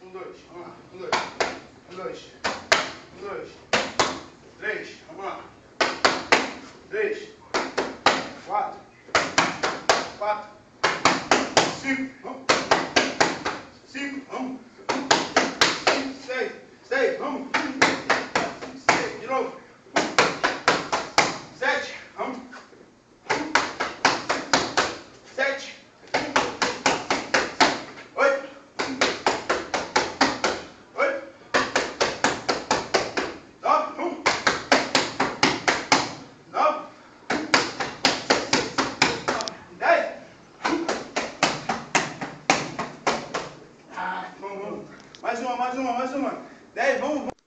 Um, dois, vamos lá. Um, dois. Um, dois. Um, dois. Três, vamos lá. Três. Quatro. Quatro. Cinco, vamos. Cinco, vamos. Seis. Seis, vamos. Seis, de novo. Sete, vamos. Sete. Oito. Oito. Nove, vamos. Nove. 10. Vamos. Mais uma. 10, vamos.